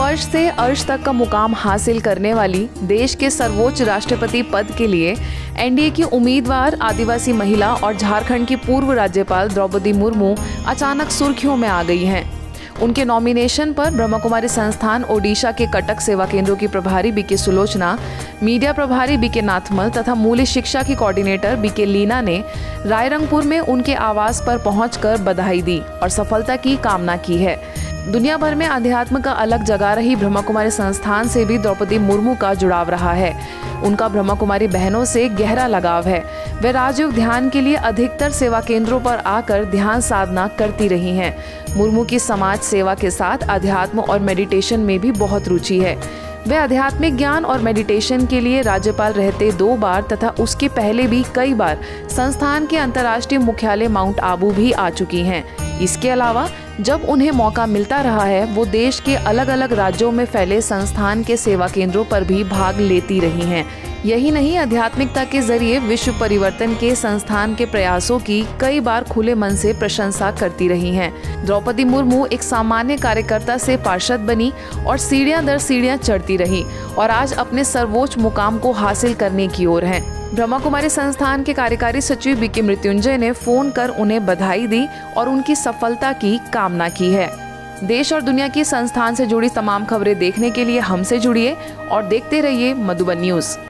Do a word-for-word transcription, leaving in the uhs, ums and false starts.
फर्श से अर्श तक का मुकाम हासिल करने वाली देश के सर्वोच्च राष्ट्रपति पद के लिए एनडीए की उम्मीदवार आदिवासी महिला और झारखंड की पूर्व राज्यपाल द्रौपदी मुर्मू अचानक सुर्खियों में आ गई हैं। उनके नॉमिनेशन पर ब्रह्मा कुमारी संस्थान ओडिशा के कटक सेवा केंद्रों की प्रभारी बीके सुलोचना, मीडिया प्रभारी बीके नाथमल तथा मूल्य शिक्षा की कोऑर्डिनेटर बीके लीना ने रायरंगपुर में उनके आवास पर पहुंचकर बधाई दी और सफलता की कामना की है। दुनिया भर में अध्यात्म का अलग जगा रही ब्रह्मा कुमारी संस्थान से भी द्रौपदी मुर्मू का जुड़ाव रहा है। उनका ब्रह्मा कुमारी बहनों से गहरा लगाव है। वे राजयोग ध्यान के लिए अधिकतर सेवा केंद्रों पर आकर ध्यान साधना करती रही हैं। मुर्मू की समाज सेवा के साथ अध्यात्म और मेडिटेशन में भी बहुत रुचि है। वे आध्यात्मिक ज्ञान और मेडिटेशन के लिए राज्यपाल रहते दो बार तथा उसके पहले भी कई बार संस्थान के अंतर्राष्ट्रीय मुख्यालय माउंट आबू भी आ चुकी हैं। इसके अलावा जब उन्हें मौका मिलता रहा है वो देश के अलग अलग राज्यों में फैले संस्थान के सेवा केंद्रों पर भी भाग लेती रही हैं। यही नहीं, आध्यात्मिकता के जरिए विश्व परिवर्तन के संस्थान के प्रयासों की कई बार खुले मन से प्रशंसा करती रही हैं। द्रौपदी मुर्मू एक सामान्य कार्यकर्ता से पार्षद बनी और सीढ़ियां दर सीढ़ियां चढ़ती रही और आज अपने सर्वोच्च मुकाम को हासिल करने की ओर हैं। ब्रह्मा कुमारी संस्थान के कार्यकारी सचिव बीके मृत्युंजय ने फोन कर उन्हें बधाई दी और उनकी सफलता की कामना की है। देश और दुनिया की संस्थान से जुड़ी तमाम खबरें देखने के लिए हमसे जुड़िए और देखते रहिए मधुबन न्यूज।